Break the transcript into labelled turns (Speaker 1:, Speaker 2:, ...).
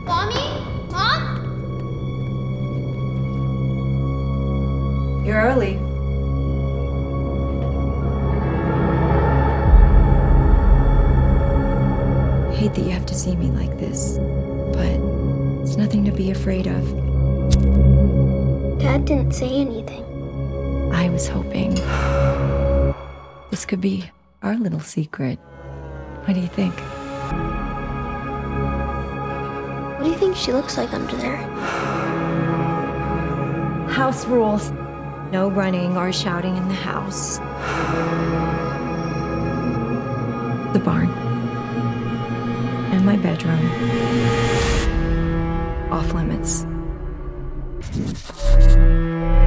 Speaker 1: Mommy? Mom?
Speaker 2: You're early. I hate that you have to see me like this, but it's nothing to be afraid of.
Speaker 1: Dad didn't say anything.
Speaker 2: I was hoping this could be our little secret. What do you think?
Speaker 1: What do you think she looks like under there?
Speaker 2: House rules. No running or shouting in the house. The barn. And my bedroom. Off limits.